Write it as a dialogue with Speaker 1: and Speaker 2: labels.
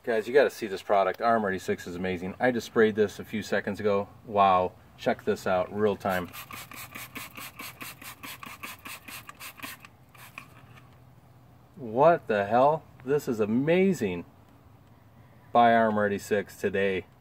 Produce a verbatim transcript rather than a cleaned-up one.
Speaker 1: Guys, you got to see this product. R M R eighty-six is amazing. I just sprayed this a few seconds ago. Wow. Check this out, real time. What the hell? This is amazing. Buy R M R eighty-six today.